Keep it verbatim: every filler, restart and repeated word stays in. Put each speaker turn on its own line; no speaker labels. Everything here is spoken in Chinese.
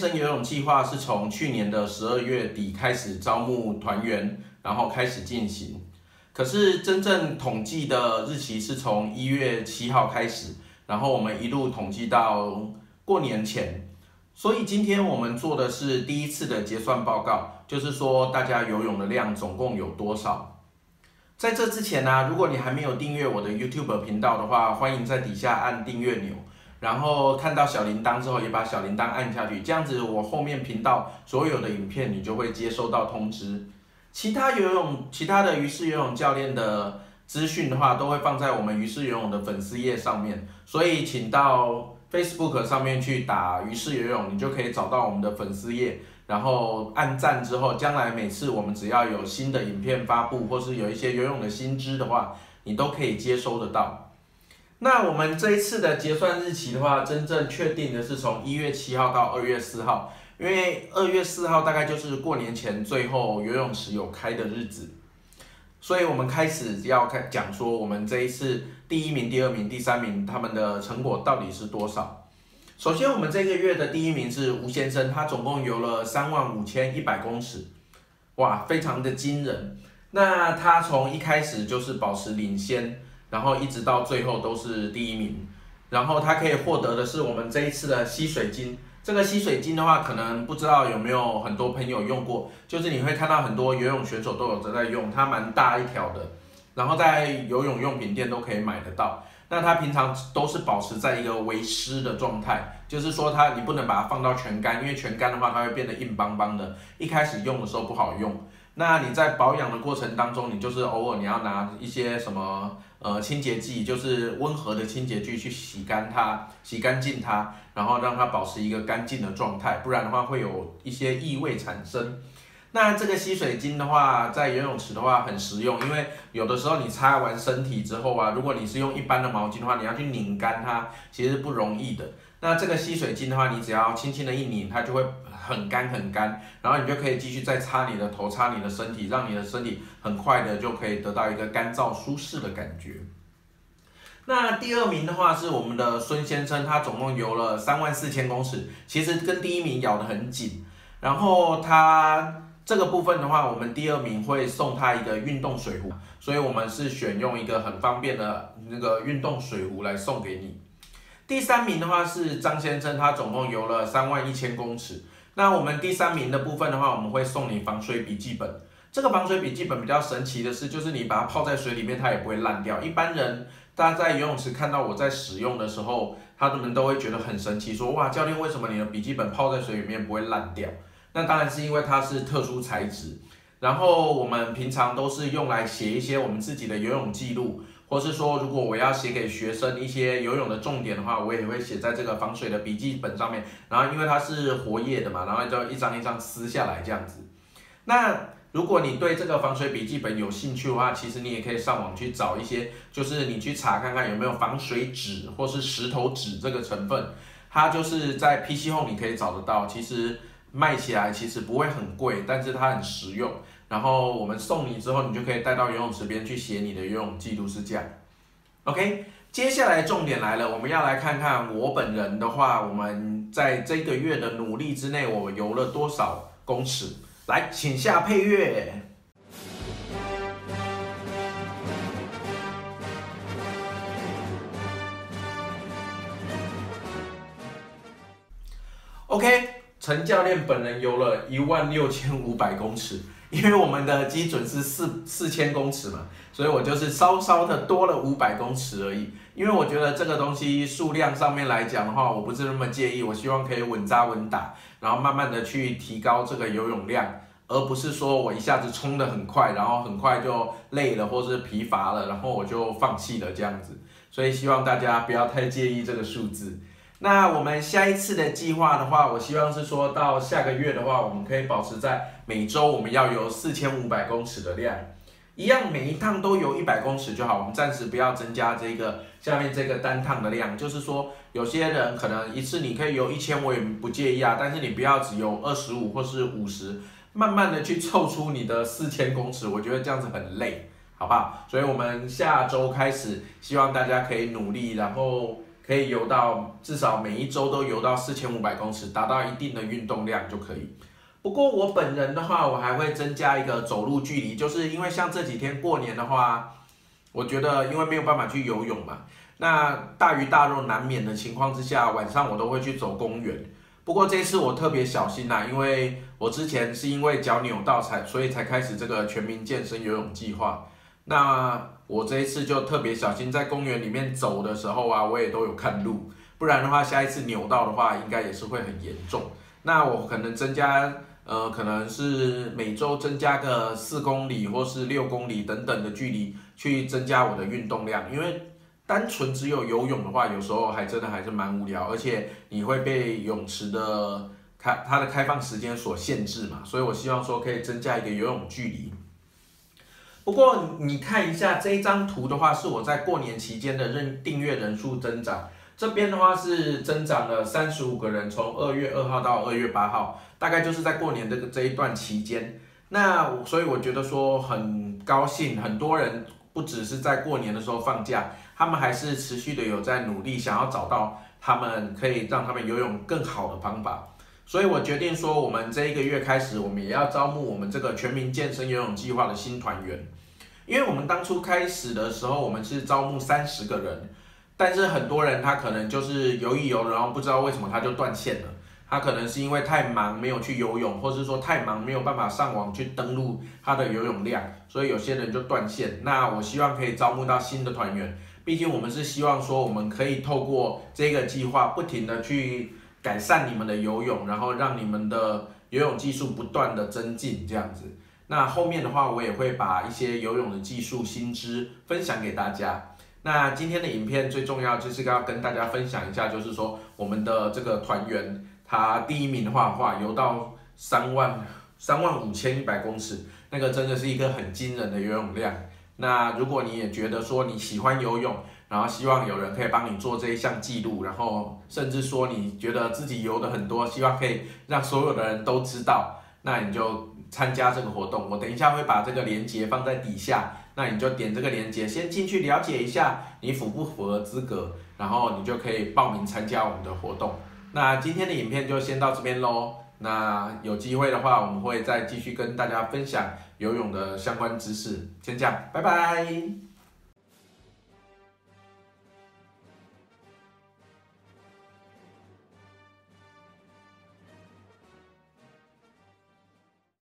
生游泳计划是从去年的十二月底开始招募团员，然后开始进行。可是真正统计的日期是从一月七号开始，然后我们一路统计到过年前。所以今天我们做的是第一次的结算报告，就是说大家游泳的量总共有多少。在这之前呢、啊，如果你还没有订阅我的 YouTube 频道的话，欢迎在底下按订阅钮。然后看到小铃铛之后，也把小铃铛按下去，这样子我后面频道所有的影片你就会接收到通知。其他游泳、其他的鱼式游泳教练的资讯的话，都会放在我们鱼式游泳的粉丝页上面，所以请到 Facebook 上面去打鱼式游泳，你就可以找到我们的粉丝页，然后按赞之后，将来每次我们只要有新的影片发布，或是有一些游泳的新知的话，你都可以接收得到。那我们这一次的结算日期的话，真正确定的是从一月七号到二月四号，因为二月四号大概就是过年前最后游泳池有开的日子，所以我们开始要开讲说我们这一次第一名、第二名、第三名他们的成果到底是多少。首先，我们这个月的第一名是吴先生，他总共游了三万五千一百公尺，哇，非常的惊人。那他从一开始就是保持领先。然后一直到最后都是第一名，然后他可以获得的是我们这一次的吸水巾。这个吸水巾的话，可能不知道有没有很多朋友用过，就是你会看到很多游泳选手都有在用，它蛮大一条的，然后在游泳用品店都可以买得到。那它平常都是保持在一个微湿的状态，就是说它你不能把它放到全干，因为全干的话它会变得硬邦邦的，一开始用的时候不好用。那你在保养的过程当中，你就是偶尔你要拿一些什么呃清洁剂，就是温和的清洁剂去洗干它，洗干净它，然后让它保持一个干净的状态，不然的话会有一些异味产生。那这个吸水巾的话，在游泳池的话很实用，因为有的时候你擦完身体之后啊，如果你是用一般的毛巾的话，你要去拧干它，其实不容易的。那这个吸水巾的话，你只要轻轻的一拧，它就会很干很干，然后你就可以继续再擦你的头，擦你的身体，让你的身体很快的就可以得到一个干燥舒适的感觉。那第二名的话是我们的孙先生，他总共游了三万四千公尺，其实跟第一名咬得很紧。然后他这个部分的话，我们第二名会送他一个运动水壶，所以我们是选用一个很方便的那个运动水壶来送给你。第三名的话是张先生，他总共游了三万一千公尺。那我们第三名的部分的话，我们会送你防水笔记本。这个防水笔记本比较神奇的是，就是你把它泡在水里面，它也不会烂掉。一般人大家在游泳池看到我在使用的时候，他们都会觉得很神奇，说哇，教练为什么你的笔记本泡在水里面不会烂掉？那当然是因为它是特殊材质。然后我们平常都是用来写一些我们自己的游泳记录。或是说，如果我要写给学生一些游泳的重点的话，我也会写在这个防水的笔记本上面。然后因为它是活页的嘛，然后就一张一张撕下来这样子。那如果你对这个防水笔记本有兴趣的话，其实你也可以上网去找一些，就是你去查看看有没有防水纸或是石头纸这个成分。它就是在 P C Home 你可以找得到，其实卖起来其实不会很贵，但是它很实用。然后我们送你之后，你就可以带到游泳池边去写你的游泳记录，是这样。OK， 接下来重点来了，我们要来看看我本人的话，我们在这个月的努力之内，我游了多少公尺？来，请下配乐。OK， 陈教练本人游了一万六千五百公尺。因为我们的基准是四四千公尺嘛，所以我就是稍稍的多了五百公尺而已。因为我觉得这个东西数量上面来讲的话，我不是那么介意，我希望可以稳扎稳打，然后慢慢的去提高这个游泳量，而不是说我一下子冲得很快，然后很快就累了或是疲乏了，然后我就放弃了这样子。所以希望大家不要太介意这个数字。那我们下一次的计划的话，我希望是说到下个月的话，我们可以保持在每周我们要游四千五百公尺的量，一样每一趟都游一百公尺就好。我们暂时不要增加这个下面这个单趟的量，就是说有些人可能一次你可以游一千，我也不介意啊，但是你不要只游二十五或是五十，慢慢的去凑出你的四千公尺，我觉得这样子很累，好不好？所以我们下周开始，希望大家可以努力，然后可以游到至少每一周都游到四千五百公尺，达到一定的运动量就可以。不过我本人的话，我还会增加一个走路距离，就是因为像这几天过年的话，我觉得因为没有办法去游泳嘛，那大鱼大肉难免的情况之下，晚上我都会去走公园。不过这次我特别小心啦，因为我之前是因为脚扭到才，所以才开始这个全民健身游泳计划。那我这一次就特别小心，在公园里面走的时候啊，我也都有看路，不然的话，下一次扭到的话，应该也是会很严重。那我可能增加。呃，可能是每周增加个四公里或是六公里等等的距离，去增加我的运动量。因为单纯只有游泳的话，有时候还真的还是蛮无聊，而且你会被泳池的开它的开放时间所限制嘛。所以我希望说可以增加一个游泳距离。不过你看一下这一张图的话，是我在过年期间的认订阅人数增长。这边的话是增长了三十五个人，从二月二号到二月八号，大概就是在过年这个这一段期间。那所以我觉得说很高兴，很多人不只是在过年的时候放假，他们还是持续的有在努力，想要找到他们可以让他们游泳更好的方法。所以我决定说，我们这一个月开始，我们也要招募我们这个全民健身游泳计划的新团员。因为我们当初开始的时候，我们是招募三十个人。但是很多人他可能就是游一游，然后不知道为什么他就断线了。他可能是因为太忙没有去游泳，或是说太忙没有办法上网去登录他的游泳量，所以有些人就断线。那我希望可以招募到新的团员，毕竟我们是希望说我们可以透过这个计划，不停的去改善你们的游泳，然后让你们的游泳技术不断的增进这样子。那后面的话，我也会把一些游泳的技术新知分享给大家。那今天的影片最重要就是要跟大家分享一下，就是说我们的这个团员，他第一名的话，话游到三万三万五千一百公尺，那个真的是一个很惊人的游泳量。那如果你也觉得说你喜欢游泳，然后希望有人可以帮你做这一项记录，然后甚至说你觉得自己游的很多，希望可以让所有的人都知道，那你就参加这个活动。我等一下会把这个链接放在底下。那你就点这个链接，先进去了解一下你符不符合资格，然后你就可以报名参加我们的活动。那今天的影片就先到这边咯。那有机会的话，我们会再继续跟大家分享游泳的相关知识。先这样，拜拜。